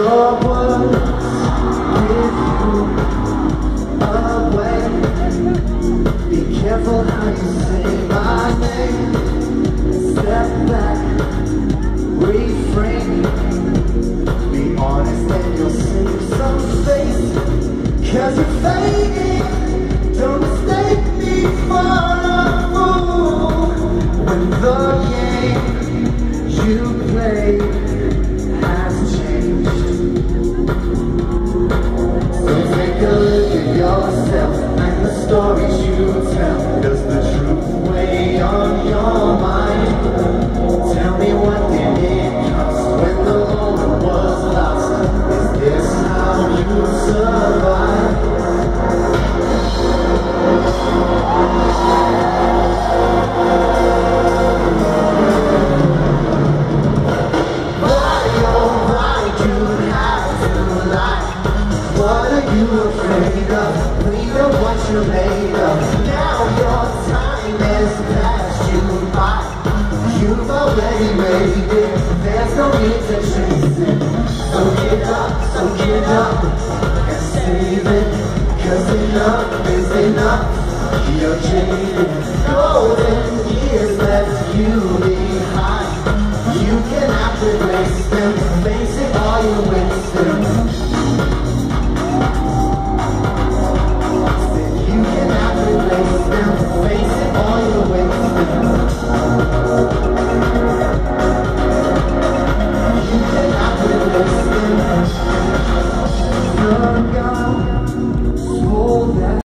Your word is away. Be careful how you say my name. Step back, refrain. Be honest and you'll save some face. 'Cause you're fading. Don't mistake me for a fool. When the game you play has changed. So take a look at yourself and the stories you tell. Does the truth weigh on your mind? Tell me what did it cost when the moment was lost? Is this how you survive? What are you afraid of? We know what you're made of. Now your time has passed you by. You've already made it. There's no need to chase it. So get up and save it. 'Cause enough is enough. You're jaded.